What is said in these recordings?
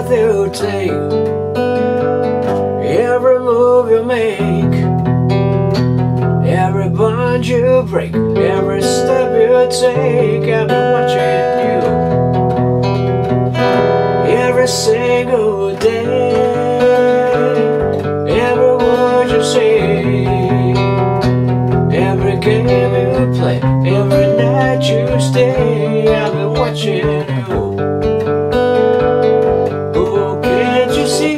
breath you take, every move you make, every bond you break, every step you take. I've been watching you every single day, every word you say, every game you play, every night you stay. I've been watching you. Oh, can't you see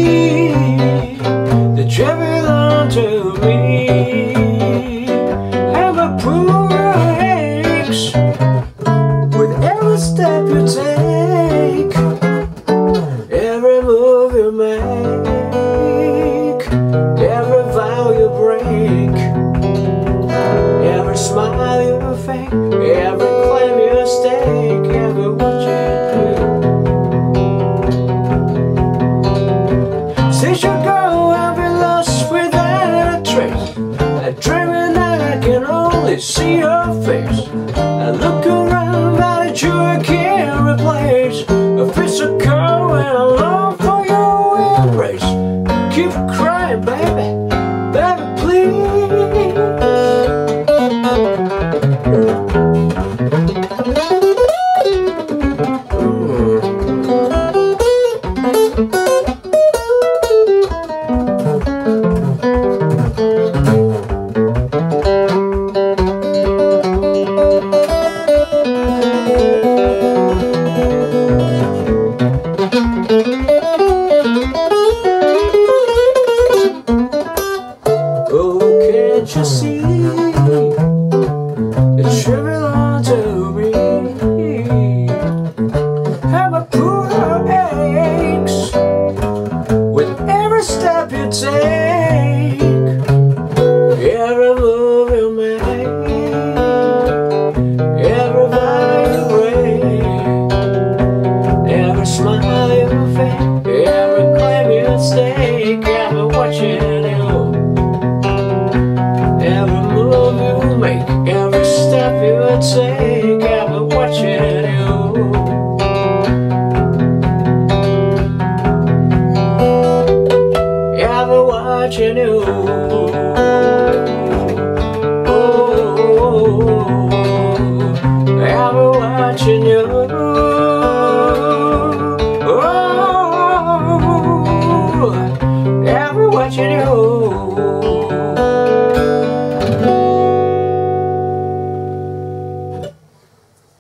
that you belong to me? I'm a poor aches with every step you take, every move you make, every vow you break, every smile you fake, every claim you stake, every what you do. Since you go, I've been lost without a trace. I dream at night, I can only see your face. I look around, but you I can't replace. I feel so cold and I long for your embrace. Keep crying, baby, baby, please. Oh, can't you see that you belong to me? How my poor heart aches with every step you take, every move you make, every vow you break, every smile you fake, every claim you stake. I've been watching you, every move you make, every step you take. I've been watching you. I've been watching you. Oh, I've been watching you. Oh, I've been watching you.